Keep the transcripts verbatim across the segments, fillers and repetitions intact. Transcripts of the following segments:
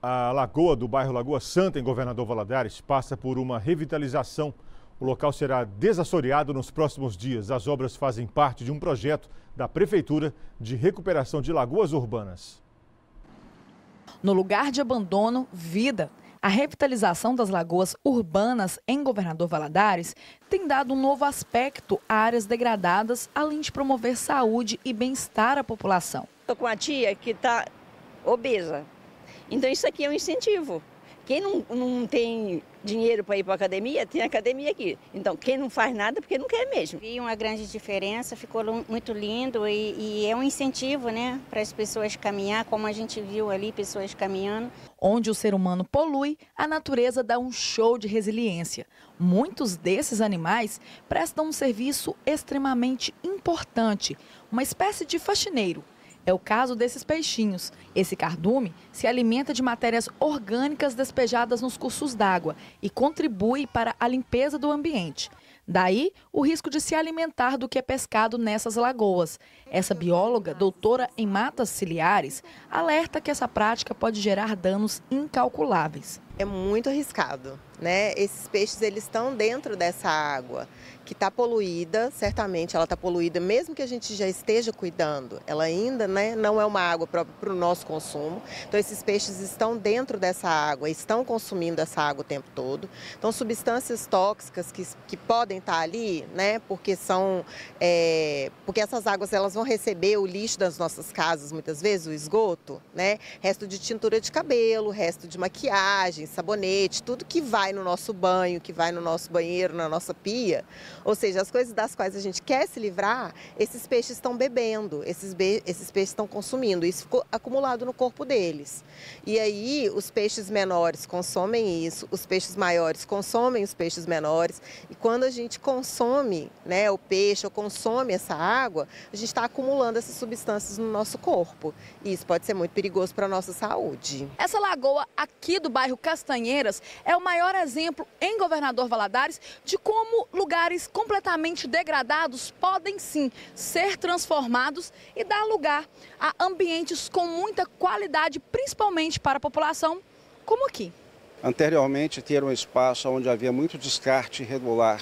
A lagoa do bairro Lagoa Santa, em Governador Valadares, passa por uma revitalização. O local será desassoreado nos próximos dias. As obras fazem parte de um projeto da Prefeitura de recuperação de lagoas urbanas. No lugar de abandono, vida. A revitalização das lagoas urbanas em Governador Valadares tem dado um novo aspecto a áreas degradadas, além de promover saúde e bem-estar à população. Estou com uma tia que está obesa. Então isso aqui é um incentivo. Quem não, não tem dinheiro para ir para a academia, tem academia aqui. Então quem não faz nada porque não quer mesmo. Vi uma grande diferença, ficou muito lindo e, e é um incentivo, né, para as pessoas caminhar, como a gente viu ali, pessoas caminhando. Onde o ser humano polui, a natureza dá um show de resiliência. Muitos desses animais prestam um serviço extremamente importante, uma espécie de faxineiro. É o caso desses peixinhos. Esse cardume se alimenta de matérias orgânicas despejadas nos cursos d'água e contribui para a limpeza do ambiente. Daí, o risco de se alimentar do que é pescado nessas lagoas. Essa bióloga, doutora em matas ciliares, alerta que essa prática pode gerar danos incalculáveis. É muito arriscado, né? Esses peixes, eles estão dentro dessa água que está poluída, certamente ela está poluída, mesmo que a gente já esteja cuidando, ela ainda, né, não é uma água própria para o nosso consumo. Então esses peixes estão dentro dessa água, estão consumindo essa água o tempo todo. Então substâncias tóxicas que, que podem estar ali, né, porque são, é, porque essas águas elas vão receber o lixo das nossas casas, muitas vezes, o esgoto, né, resto de tintura de cabelo, resto de maquiagem, sabonete, tudo que vai no nosso banho, que vai no nosso banheiro, na nossa pia. Ou seja, as coisas das quais a gente quer se livrar, esses peixes estão bebendo, esses, be esses peixes estão consumindo, isso ficou acumulado no corpo deles. E aí os peixes menores consomem isso, os peixes maiores consomem os peixes menores, e quando a gente consome, né, o peixe ou consome essa água, a gente está acumulando essas substâncias no nosso corpo. E isso pode ser muito perigoso para a nossa saúde. Essa lagoa aqui do bairro Castanheiras é o maior exemplo em Governador Valadares de como lugares completamente degradados podem sim ser transformados e dar lugar a ambientes com muita qualidade, principalmente para a população, como aqui. Anteriormente, era um espaço onde havia muito descarte irregular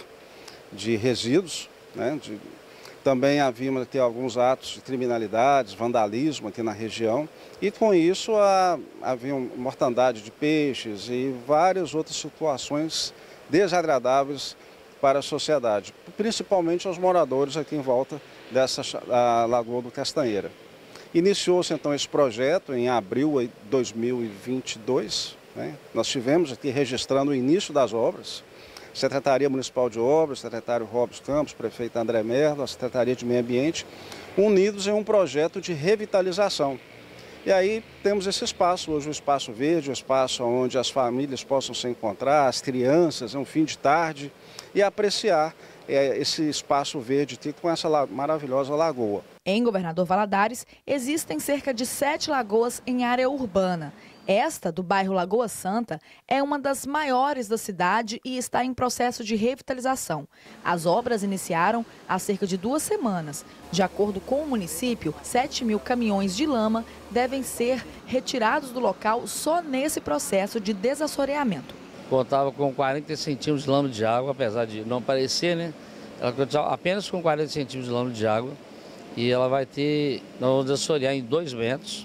de resíduos, né? de... Também havia ter alguns atos de criminalidade, vandalismo aqui na região. E com isso a, havia mortandade de peixes e várias outras situações desagradáveis para a sociedade, principalmente aos moradores aqui em volta dessa a Lagoa do Castanheira. Iniciou-se então esse projeto em abril de dois mil e vinte e dois. Né? Nós tivemos aqui registrando o início das obras. Secretaria Municipal de Obras, secretário Robson Campos, prefeito André Merlo, a Secretaria de Meio Ambiente, unidos em um projeto de revitalização. E aí temos esse espaço, hoje um espaço verde, um espaço onde as famílias possam se encontrar, as crianças, um fim de tarde, e apreciar é, esse espaço verde com essa maravilhosa lagoa. Em Governador Valadares, existem cerca de sete lagoas em área urbana. Esta, do bairro Lagoa Santa, é uma das maiores da cidade e está em processo de revitalização. As obras iniciaram há cerca de duas semanas. De acordo com o município, sete mil caminhões de lama devem ser retirados do local só nesse processo de desassoreamento. Contava com quarenta centímetros de lama de água, apesar de não parecer, né? Ela contava apenas com quarenta centímetros de lama de água e ela vai ter, nós vamos desassorear em dois metros.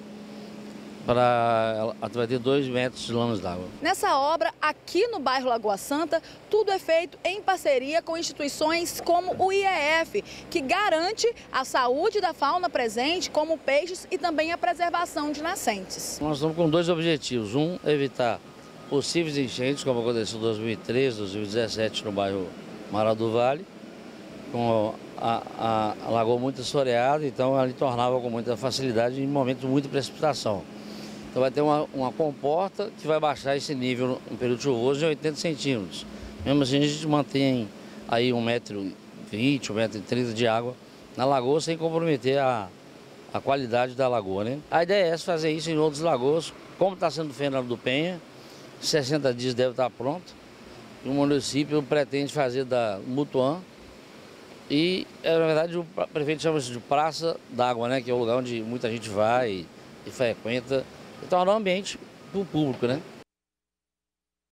Para, ela vai ter dois metros de lama d'água. Nessa obra, aqui no bairro Lagoa Santa, tudo é feito em parceria com instituições como o I E F, que garante a saúde da fauna presente, como peixes, e também a preservação de nascentes. Nós estamos com dois objetivos. Um, evitar possíveis enchentes, como aconteceu em dois mil e treze, dois mil e dezessete no bairro Mará do Vale, com a, a, a lagoa muito assoreada, então ali tornava com muita facilidade em momentos de muita precipitação. Então vai ter uma, uma comporta que vai baixar esse nível no período chuvoso de oitenta centímetros. Mesmo assim a gente mantém aí um metro e vinte, um metro e trinta de água na lagoa sem comprometer a, a qualidade da lagoa, né? A ideia é fazer isso em outras lagoas, como está sendo feito na do Penha, sessenta dias deve estar pronto. E o município pretende fazer da Mutuã e, na verdade, o prefeito chama isso de Praça d'Água, né? Que é o lugar onde muita gente vai e frequenta. E tornar o ambiente para o público, né?